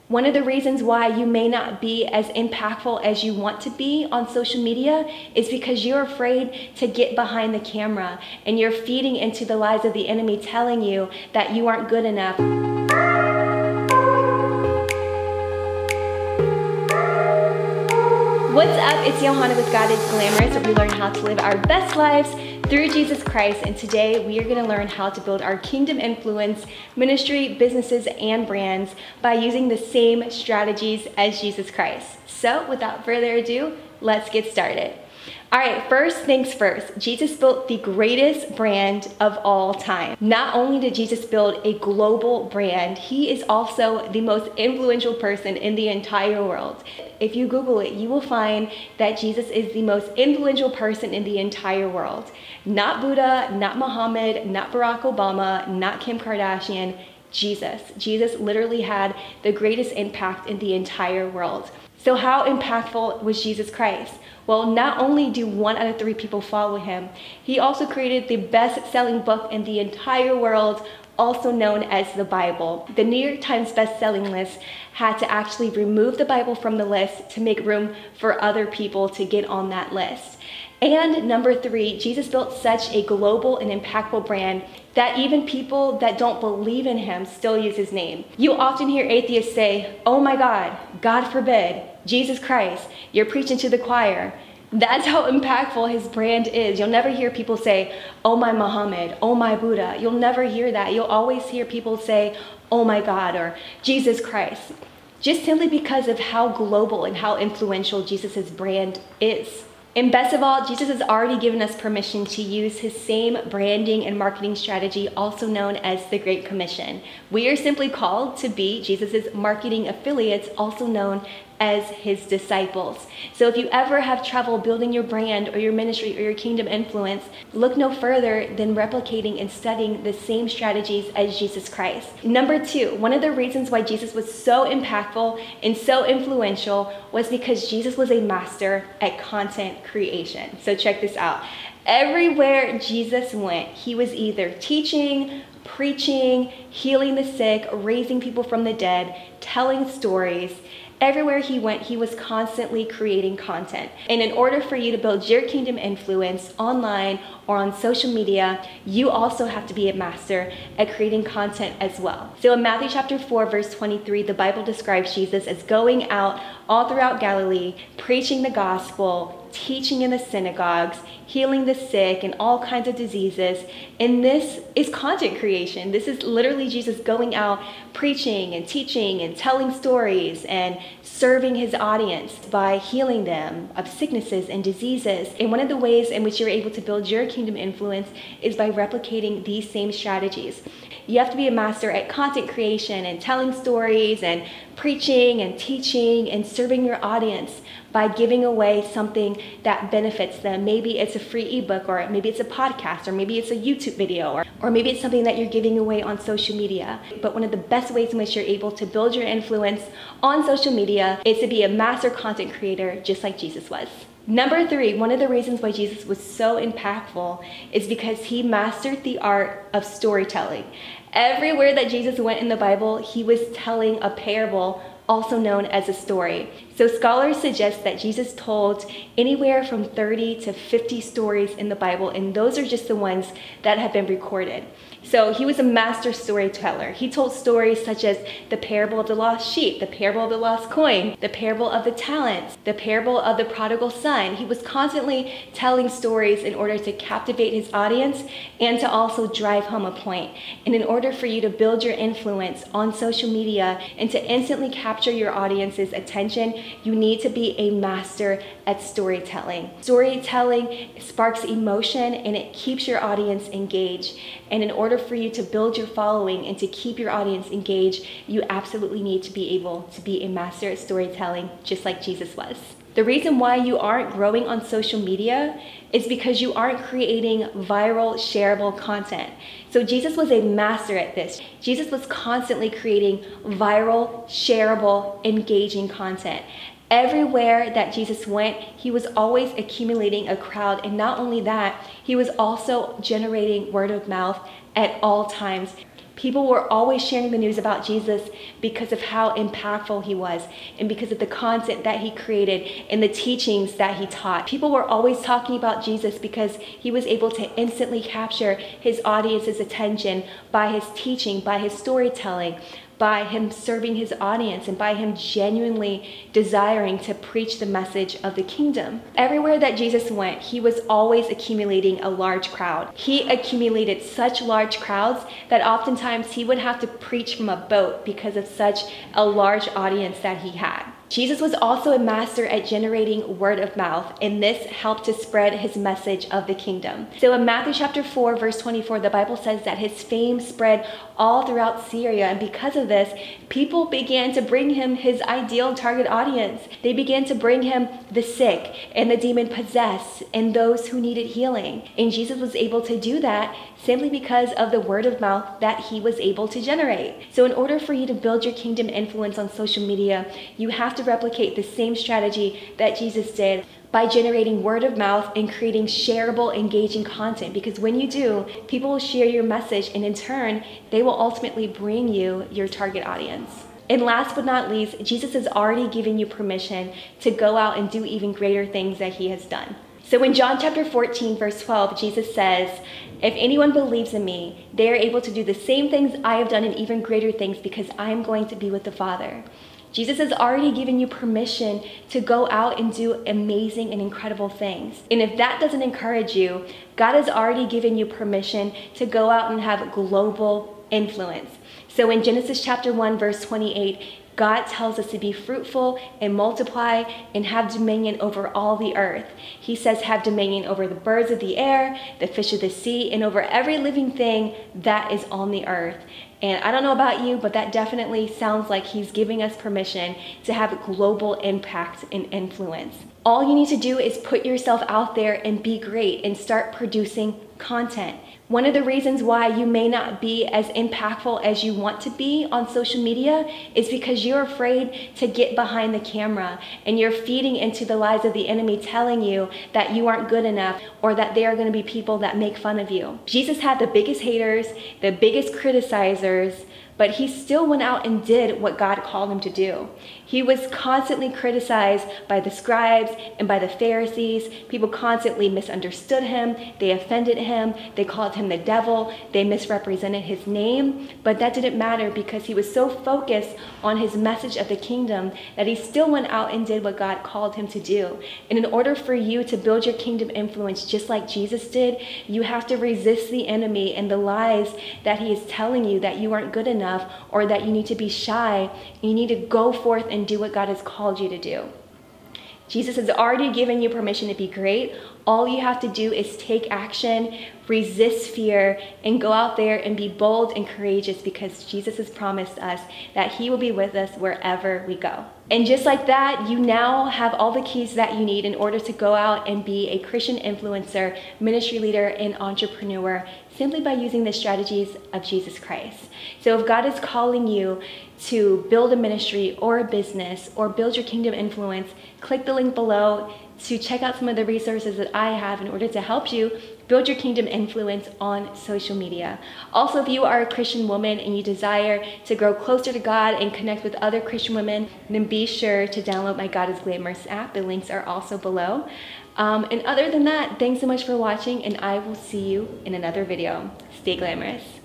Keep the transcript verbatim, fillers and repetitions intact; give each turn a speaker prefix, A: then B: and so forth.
A: One of the reasons why you may not be as impactful as you want to be on social media is because you're afraid to get behind the camera and you're feeding into the lies of the enemy telling you that you aren't good enough. What's up? It's Johanna with God is Glamorous, where we learn how to live our best lives through Jesus Christ. And today we are going to learn how to build our kingdom influence, ministry, businesses, and brands by using the same strategies as Jesus Christ. So without further ado, let's get started. All right, first things first, Jesus built the greatest brand of all time. Not only did Jesus build a global brand, he is also the most influential person in the entire world. If you Google it, you will find that Jesus is the most influential person in the entire world. Not Buddha, not Muhammad, not Barack Obama, not Kim Kardashian, Jesus. Jesus literally had the greatest impact in the entire world. So how impactful was Jesus Christ? Well, not only do one out of three people follow him, he also created the best-selling book in the entire world, also known as the Bible. The New York Times best-selling list had to actually remove the Bible from the list to make room for other people to get on that list. And number three, Jesus built such a global and impactful brand that even people that don't believe in him still use his name. You often hear atheists say, "Oh my God, God forbid, Jesus Christ, you're preaching to the choir." That's how impactful his brand is. You'll never hear people say, "Oh my Muhammad, oh my Buddha." You'll never hear that. You'll always hear people say, "Oh my God," or "Jesus Christ," just simply because of how global and how influential Jesus' brand is. And best of all, Jesus has already given us permission to use his same branding and marketing strategy, also known as the Great Commission. We are simply called to be Jesus' marketing affiliates, also known as his disciples. So if you ever have trouble building your brand or your ministry or your kingdom influence, look no further than replicating and studying the same strategies as Jesus Christ. Number two, one of the reasons why Jesus was so impactful and so influential was because Jesus was a master at content creation. So check this out. Everywhere Jesus went, he was either teaching, preaching, healing the sick, raising people from the dead, telling stories. Everywhere he went, he was constantly creating content. And in order for you to build your kingdom influence online or on social media, you also have to be a master at creating content as well. So in Matthew chapter four, verse twenty-three, the Bible describes Jesus as going out all throughout Galilee, preaching the gospel, teaching in the synagogues, healing the sick and all kinds of diseases. And this is content creation. This is literally Jesus going out preaching and teaching and telling stories and serving his audience by healing them of sicknesses and diseases. And one of the ways in which you're able to build your kingdom influence is by replicating these same strategies. You have to be a master at content creation and telling stories and preaching and teaching and serving your audience by giving away something that benefits them. Maybe it's a free ebook, or maybe it's a podcast, or maybe it's a YouTube video, or, or maybe it's something that you're giving away on social media. But one of the best ways in which you're able to build your influence on social media is to be a master content creator, just like Jesus was. Number three, one of the reasons why Jesus was so impactful is because he mastered the art of storytelling. Everywhere that Jesus went in the Bible, he was telling a parable, also known as a story. So scholars suggest that Jesus told anywhere from thirty to fifty stories in the Bible, and those are just the ones that have been recorded. So he was a master storyteller. He told stories such as the parable of the lost sheep, the parable of the lost coin, the parable of the talents, the parable of the prodigal son. He was constantly telling stories in order to captivate his audience and to also drive home a point. And in order for you to build your influence on social media and to instantly capture your audience's attention, you need to be a master at storytelling. Storytelling sparks emotion and it keeps your audience engaged. And in order for you to build your following and to keep your audience engaged, you absolutely need to be able to be a master at storytelling, just like Jesus was. The reason why you aren't growing on social media is because you aren't creating viral, shareable content. So Jesus was a master at this. Jesus was constantly creating viral, shareable, engaging content. Everywhere that Jesus went, he was always accumulating a crowd. And not only that, he was also generating word of mouth at all times. People were always sharing the news about Jesus because of how impactful he was and because of the content that he created and the teachings that he taught. People were always talking about Jesus because he was able to instantly capture his audience's attention by his teaching, by his storytelling, by him serving his audience, and by him genuinely desiring to preach the message of the kingdom. Everywhere that Jesus went, he was always accumulating a large crowd. He accumulated such large crowds that oftentimes he would have to preach from a boat because of such a large audience that he had. Jesus was also a master at generating word of mouth, and this helped to spread his message of the kingdom. So in Matthew chapter four, verse twenty-four, the Bible says that his fame spread all throughout Syria, and because of this, people began to bring him his ideal target audience. They began to bring him the sick and the demon-possessed and those who needed healing. And Jesus was able to do that simply because of the word of mouth that he was able to generate. So in order for you to build your kingdom influence on social media, you have to replicate the same strategy that Jesus did by generating word of mouth and creating shareable, engaging content. Because when you do, people will share your message, and in turn, they will ultimately bring you your target audience. And last but not least, Jesus has already given you permission to go out and do even greater things that he has done. So in John chapter fourteen, verse twelve, Jesus says, "If anyone believes in me, they are able to do the same things I have done and even greater things because I am going to be with the Father." Jesus has already given you permission to go out and do amazing and incredible things. And if that doesn't encourage you, God has already given you permission to go out and have global influence. So in Genesis chapter one, verse twenty-eight, God tells us to be fruitful and multiply and have dominion over all the earth. He says, have dominion over the birds of the air, the fish of the sea, and over every living thing that is on the earth. And I don't know about you, but that definitely sounds like he's giving us permission to have global impact and influence. All you need to do is put yourself out there and be great and start producing content. One of the reasons why you may not be as impactful as you want to be on social media is because you're afraid to get behind the camera and you're feeding into the lies of the enemy telling you that you aren't good enough or that there are going to be people that make fun of you. Jesus had the biggest haters, the biggest criticizers, but he still went out and did what God called him to do. He was constantly criticized by the scribes and by the Pharisees. People constantly misunderstood him. They offended him. They called him the devil. They misrepresented his name. But that didn't matter because he was so focused on his message of the kingdom that he still went out and did what God called him to do. And in order for you to build your kingdom influence just like Jesus did, you have to resist the enemy and the lies that he is telling you that you aren't good enough or that you need to be shy. You need to go forth and do what God has called you to do. Jesus has already given you permission to be great. All you have to do is take action, resist fear, and go out there and be bold and courageous because Jesus has promised us that he will be with us wherever we go. And just like that, you now have all the keys that you need in order to go out and be a Christian influencer, ministry leader, and entrepreneur simply by using the strategies of Jesus Christ. So if God is calling you to build a ministry or a business or build your kingdom influence, click the link below to check out some of the resources that I have in order to help you build your kingdom influence on social media. Also, if you are a Christian woman and you desire to grow closer to God and connect with other Christian women, then be sure to download my God is Glamorous app. The links are also below. Um, and other than that, thanks so much for watching, and I will see you in another video. Stay glamorous.